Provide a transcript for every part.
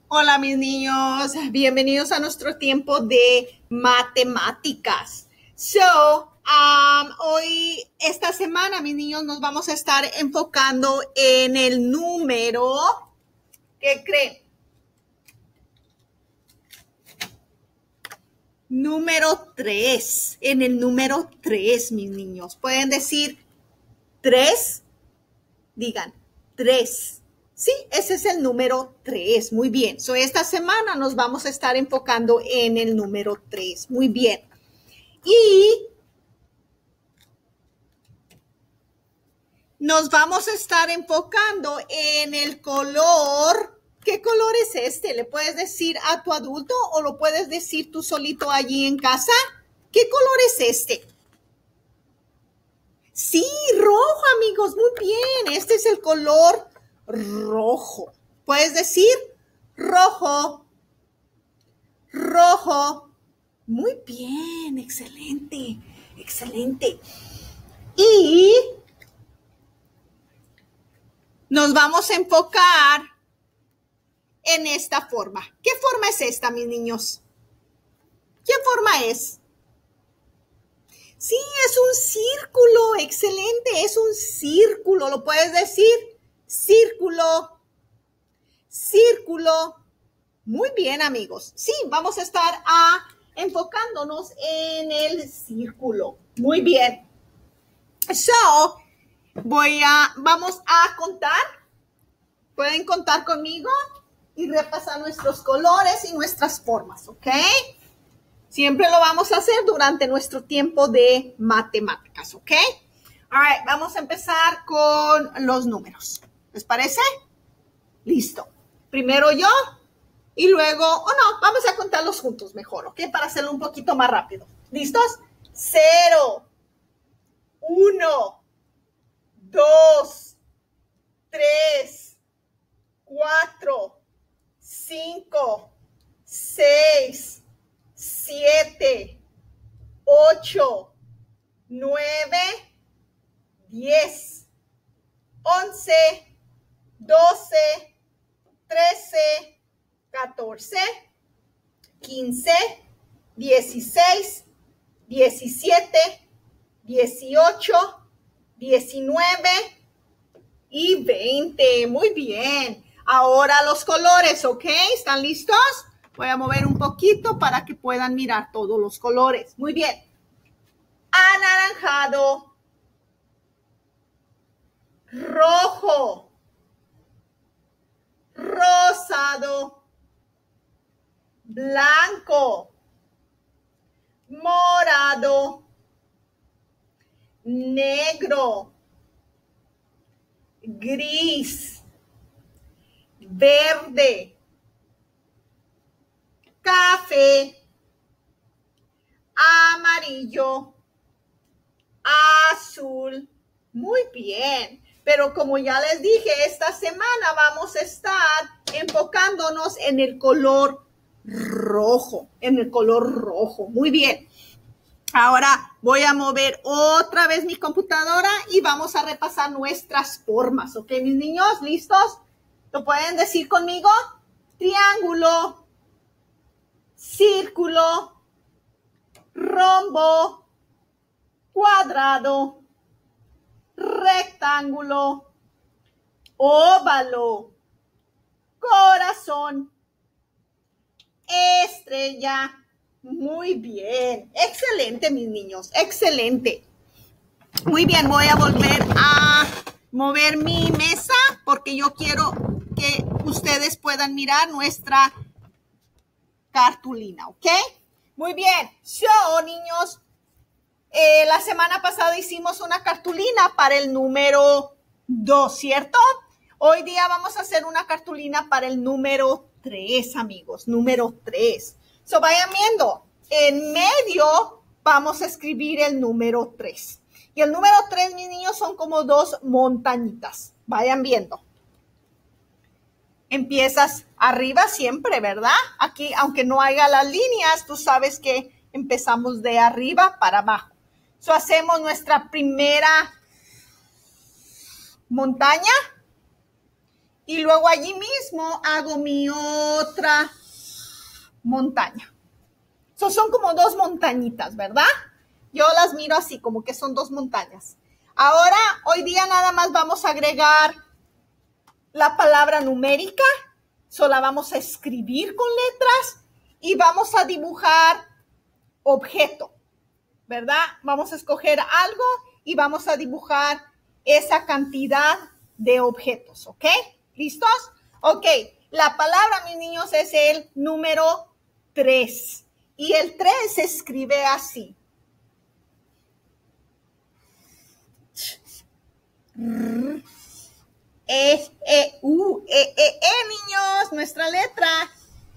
Hola mis niños, bienvenidos a nuestro tiempo de matemáticas. Hoy, esta semana, mis niños, nos vamos a estar enfocando en el número, ¿qué creen? Número 3, en el número 3, mis niños. ¿Pueden decir 3? Digan 3. Sí, ese es el número 3. Muy bien. Esta semana nos vamos a estar enfocando en el número 3. Muy bien. Y nos vamos a estar enfocando en el color. ¿Qué color es este? ¿Le puedes decir a tu adulto o lo puedes decir tú solito allí en casa? ¿Qué color es este? Sí, rojo, amigos. Muy bien. Este es el color rojo. ¿Puedes decir rojo? Rojo. Muy bien. Excelente. Excelente. Y nos vamos a enfocar en esta forma. ¿Qué forma es esta, mis niños? ¿Qué forma es? Sí, es un círculo. Excelente. Es un círculo. ¿Lo puedes decir? Círculo. Círculo. Muy bien, amigos. Sí, vamos a estar enfocándonos en el círculo. Muy bien. Vamos a contar. Pueden contar conmigo y repasar nuestros colores y nuestras formas, ¿ok? Siempre lo vamos a hacer durante nuestro tiempo de matemáticas, ¿ok? All right, vamos a empezar con los números. ¿Les parece? Listo. Primero yo. Y luego, no, vamos a contarlos juntos mejor, ¿ok? Para hacerlo un poquito más rápido. ¿Listos? 0, 1, 2, 3, 4, 5, 6, 7, 8, 9, 10, 11, 12, 13, 14, 15, 16, 17, 18, 19 y 20. Muy bien. Ahora los colores, ¿ok? ¿Están listos? Voy a mover un poquito para que puedan mirar todos los colores. Muy bien. Anaranjado, rojo, rosado, blanco, morado, negro, gris, verde, café, amarillo, azul. Muy bien. Pero como ya les dije, esta semana vamos a estar enfocándonos en el color rojo. En el color rojo. Muy bien. Ahora voy a mover otra vez mi computadora y vamos a repasar nuestras formas. ¿Ok, mis niños? ¿Listos? ¿Lo pueden decir conmigo? Triángulo, círculo, rombo, cuadrado, rectángulo, óvalo, corazón, estrella. Muy bien. Excelente, mis niños. Excelente. Muy bien, voy a volver a mover mi mesa porque yo quiero que ustedes puedan mirar nuestra cartulina, ¿ok? Muy bien. Niños, la semana pasada hicimos una cartulina para el número 2, ¿cierto? Hoy día vamos a hacer una cartulina para el número 3, amigos. Número 3. Vayan viendo. En medio vamos a escribir el número 3. Y el número 3, mis niños, son como dos montañitas. Vayan viendo. Empiezas arriba siempre, ¿verdad? Aquí, aunque no haya las líneas, tú sabes que empezamos de arriba para abajo. Hacemos nuestra primera montaña Y luego allí mismo hago mi otra montaña. Son como dos montañitas, ¿verdad? Yo las miro así, como que son dos montañas. Ahora, hoy día nada más vamos a agregar la palabra numérica. La vamos a escribir con letras y vamos a dibujar objeto, ¿verdad? Vamos a escoger algo y vamos a dibujar esa cantidad de objetos, ¿ok? ¿Listos? Ok, la palabra, mis niños, es el número 3. Y el 3 se escribe así. Niños, nuestra letra.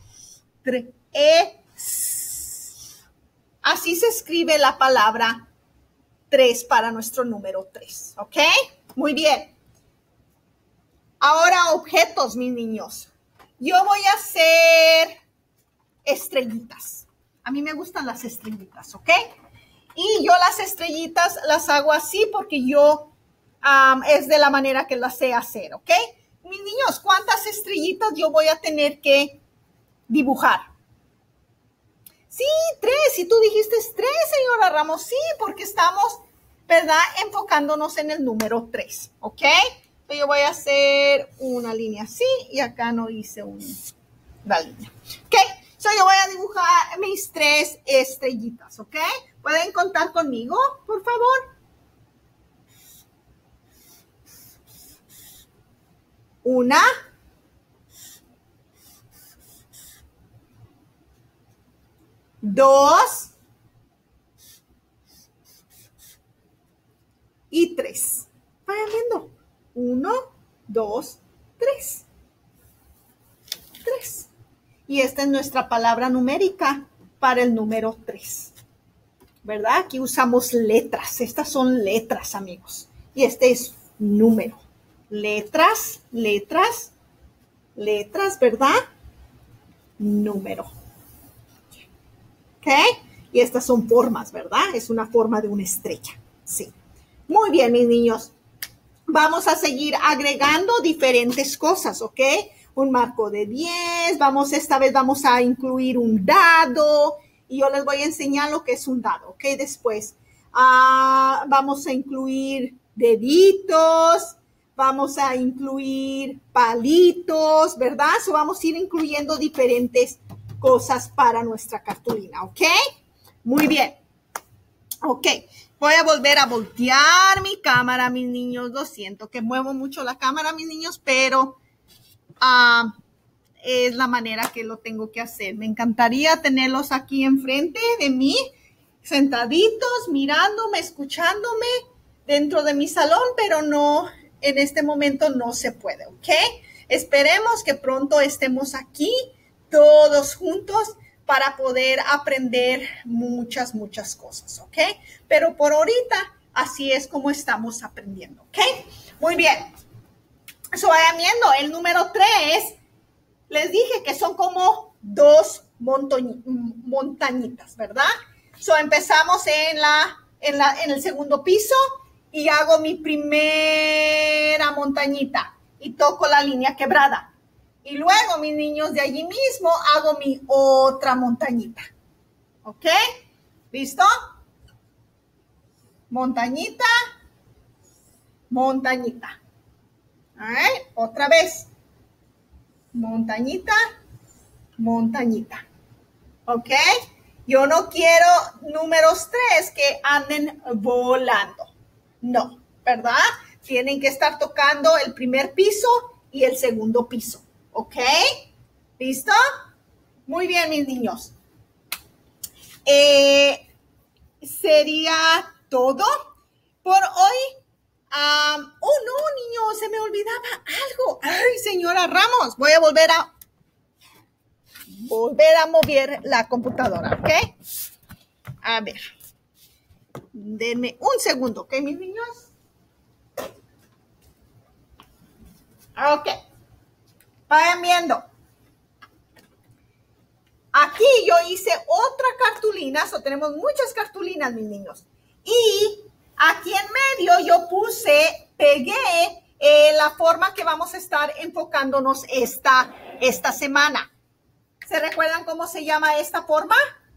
Así se escribe la palabra 3 para nuestro número 3, ¿ok? Muy bien. Ahora objetos, mis niños. Yo voy a hacer estrellitas. A mí me gustan las estrellitas, ¿ok? Y yo las estrellitas las hago así porque yo es de la manera que las sé hacer, ¿ok? Mis niños, ¿cuántas estrellitas yo voy a tener que dibujar? Sí, 3. Si tú dijiste 3, señora Ramos, sí, porque estamos, ¿verdad? Enfocándonos en el número 3, ¿ok? Entonces yo voy a hacer una línea así y acá no hice una línea, ¿ok? Yo voy a dibujar mis 3 estrellitas, ¿ok? ¿Pueden contar conmigo, por favor? 1, 2 y 3. Vayan viendo. 1, 2, 3. 3. Y esta es nuestra palabra numérica para el número 3. ¿Verdad? Aquí usamos letras. Estas son letras, amigos. Y este es número. Letras, letras, letras, ¿verdad? Número. ¿Ok? Y estas son formas, ¿verdad? Es una forma de una estrella. Sí. Muy bien, mis niños. Vamos a seguir agregando diferentes cosas, ¿ok? Un marco de 10. Esta vez vamos a incluir un dado. Y yo les voy a enseñar lo que es un dado, ¿ok? Después vamos a incluir deditos. Vamos a incluir palitos, ¿verdad? Vamos a ir incluyendo diferentes cosas para nuestra cartulina, ¿ok? Muy bien. Ok, voy a volver a voltear mi cámara, mis niños. Lo siento que muevo mucho la cámara, mis niños, pero es la manera que lo tengo que hacer. Me encantaría tenerlos aquí enfrente de mí, sentaditos, mirándome, escuchándome dentro de mi salón, pero no, en este momento no se puede, ¿ok? Esperemos que pronto estemos aquí todos juntos para poder aprender muchas, muchas cosas, ¿ok? Pero por ahorita, así es como estamos aprendiendo, ¿ok? Muy bien. Vayan viendo, el número 3, les dije que son como dos montañitas, ¿verdad? Empezamos en el segundo piso y hago mi primera montañita y toco la línea quebrada. Y luego, mis niños, de allí mismo hago mi otra montañita. ¿Ok? ¿Listo? Montañita, montañita. ¿Eh? Otra vez. Montañita, montañita. ¿Ok? Yo no quiero números 3 que anden volando. No, ¿verdad? Tienen que estar tocando el primer piso y el segundo piso. ¿Ok? ¿Listo? Muy bien, mis niños. Sería todo por hoy. Oh, no, niños, se me olvidaba algo. Ay, señora Ramos, voy a volver a mover la computadora, ¿ok? A ver. Denme un segundo, ¿ok, mis niños? Ok. Vayan viendo. Aquí yo hice otra cartulina, tenemos muchas cartulinas, mis niños. Y aquí en medio yo pegué la forma que vamos a estar enfocándonos esta semana. ¿Se recuerdan cómo se llama esta forma?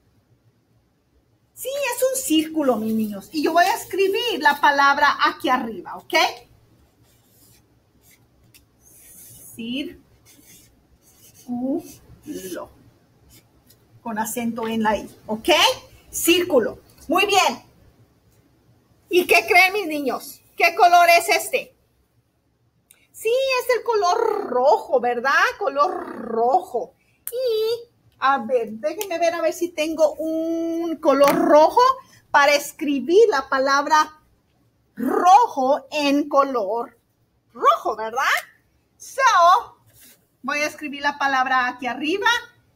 Sí, es un círculo, mis niños. Y yo voy a escribir la palabra aquí arriba, ¿ok? Círculo. Con acento en la I, ¿ok? Círculo. Muy bien. ¿Y qué creen, mis niños? ¿Qué color es este? Sí, es el color rojo, ¿verdad? Color rojo. Y, a ver, déjenme ver a ver si tengo un color rojo para escribir la palabra rojo en color rojo, ¿verdad? So, voy a escribir la palabra aquí arriba.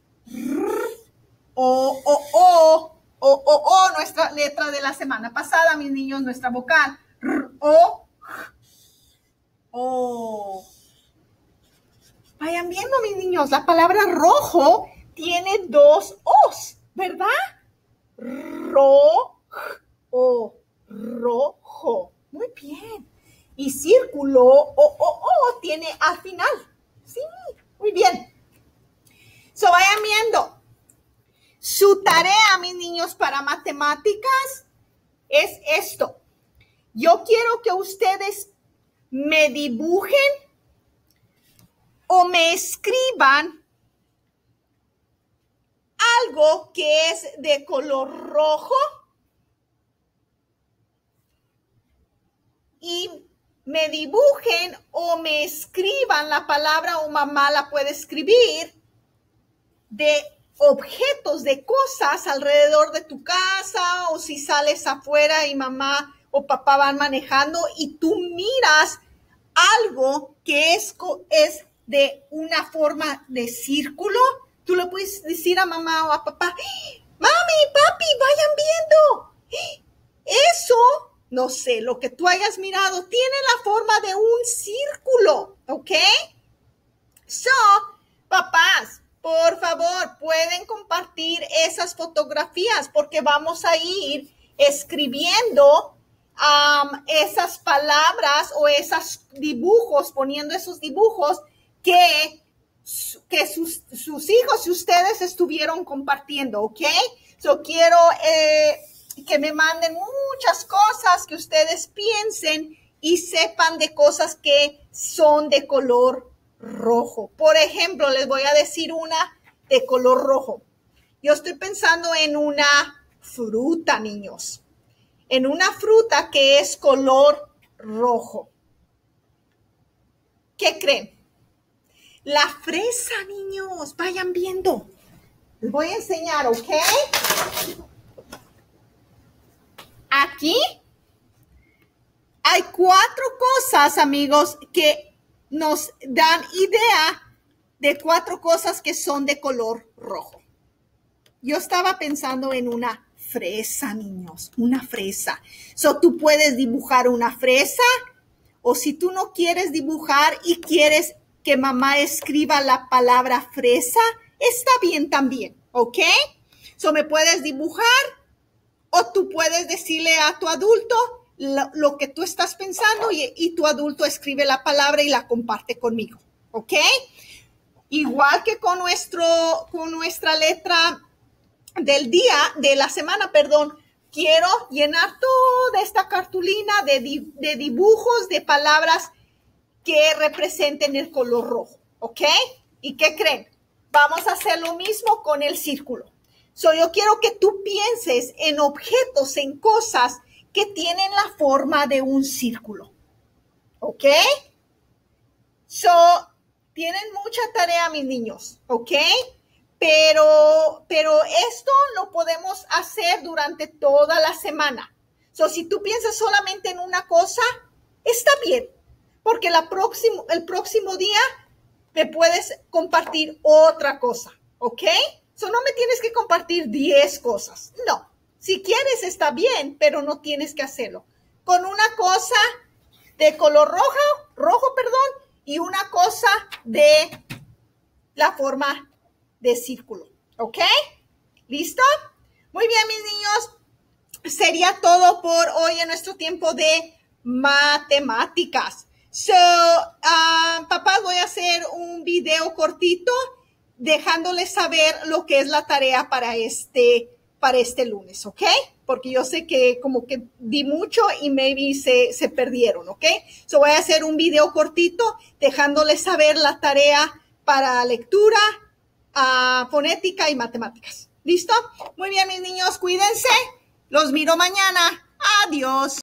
O, nuestra letra de la semana pasada, mis niños, nuestra vocal. O. Vayan viendo, mis niños, la palabra rojo tiene dos O's, ¿verdad? Rojo. Rojo. Muy bien. Y círculo, o, tiene al final. Sí, muy bien. So, vayan viendo. Su tarea, mis niños, para matemáticas es esto. Yo quiero que ustedes me dibujen o me escriban algo que es de color rojo y me dibujen o me escriban la palabra, o mamá la puede escribir, de objetos, de cosas alrededor de tu casa, o si sales afuera y mamá o papá van manejando y tú miras algo que es de una forma de círculo, tú le puedes decir a mamá o a papá, mami, papi, vayan viendo, eso, no sé, lo que tú hayas mirado tiene la forma de un círculo, ¿ok? So, papás, por favor, pueden compartir esas fotografías porque vamos a ir escribiendo esas palabras o esos dibujos, poniendo esos dibujos que sus hijos y ustedes estuvieron compartiendo, ¿ok? So, quiero que me manden muchas cosas que ustedes piensen y sepan de cosas que son de color rojo. Por ejemplo, les voy a decir una de color rojo. Yo estoy pensando en una fruta, niños. En una fruta que es color rojo. ¿Qué creen? La fresa, niños. Vayan viendo. Les voy a enseñar, ¿ok? Aquí hay 4 cosas, amigos, que nos dan idea de 4 cosas que son de color rojo. Yo estaba pensando en una fresa, niños, una fresa. So, tú puedes dibujar una fresa, o si tú no quieres dibujar y quieres que mamá escriba la palabra fresa, está bien también, ¿ok? So, me puedes dibujar, o tú puedes decirle a tu adulto lo que tú estás pensando y tu adulto escribe la palabra y la comparte conmigo, ¿ok? Igual que con nuestra letra del día, de la semana, perdón, quiero llenar toda esta cartulina de dibujos, de palabras que representen el color rojo, ¿ok? ¿Y qué creen? Vamos a hacer lo mismo con el círculo. So, yo quiero que tú pienses en objetos, en cosas que tienen la forma de un círculo, ¿ok? So, tienen mucha tarea, mis niños, ¿ok? Pero esto lo podemos hacer durante toda la semana. So, si tú piensas solamente en una cosa, está bien, porque el próximo día me puedes compartir otra cosa, ¿ok? So, no me tienes que compartir 10 cosas, no. Si quieres está bien, pero no tienes que hacerlo. Con una cosa de color rojo, y una cosa de la forma de círculo, ¿ok? ¿Listo? Muy bien, mis niños. Sería todo por hoy en nuestro tiempo de matemáticas. Papás, voy a hacer un video cortito dejándoles saber lo que es la tarea para este lunes, ¿ok? Porque yo sé que como que di mucho y maybe se perdieron, ¿ok? Voy a hacer un video cortito dejándoles saber la tarea para lectura, fonética y matemáticas. ¿Listo? Muy bien, mis niños, cuídense. Los miro mañana. Adiós.